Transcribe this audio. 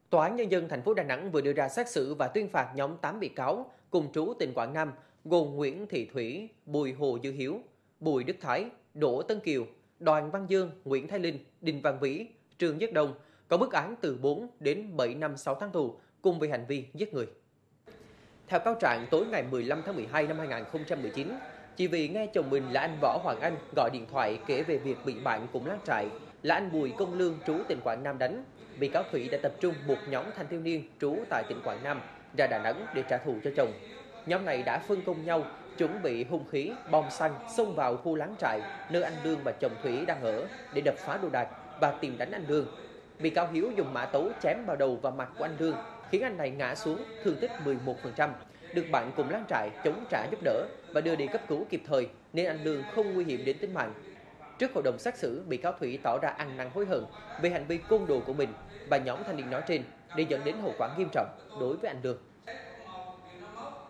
Tòa án Nhân dân thành phố Đà Nẵng vừa đưa ra xét xử và tuyên phạt nhóm 8 bị cáo cùng trú tỉnh Quảng Nam gồm Nguyễn Thị Thủy, Bùi Hồ Dư Hiếu, Bùi Đức Thái, Đỗ Tân Kiều, Đoàn Văn Dương, Nguyễn Thái Linh, Đinh Văn Vĩ, Trương Nhất Đông có mức án từ 4 đến 7 năm 6 tháng tù cùng về hành vi giết người. Theo cáo trạng, tối ngày 15 tháng 12 năm 2019, chỉ vì nghe chồng mình là anh Võ Hoàng Anh gọi điện thoại kể về việc bị bạn cùng láng trại là anh Bùi Công Lương trú tỉnh Quảng Nam đánh, bị cáo Thủy đã tập trung một nhóm thanh thiếu niên trú tại tỉnh Quảng Nam ra Đà Nẵng để trả thù cho chồng. Nhóm này đã phân công nhau chuẩn bị hung khí, bom xăng xông vào khu láng trại nơi anh Lương và chồng Thủy đang ở để đập phá đồ đạc và tìm đánh anh Lương. Bị cáo Hiếu dùng mã tấu chém vào đầu và mặt của anh Lương, khiến anh này ngã xuống, thương tích 11%, được bạn cùng láng trại chống trả giúp đỡ và đưa đi cấp cứu kịp thời nên anh Lương không nguy hiểm đến tính mạng. Trước hội đồng xét xử, bị cáo Thủy tỏ ra ăn năn hối hận về hành vi côn đồ của mình và nhóm thanh niên nói trên để dẫn đến hậu quả nghiêm trọng đối với anh Lương.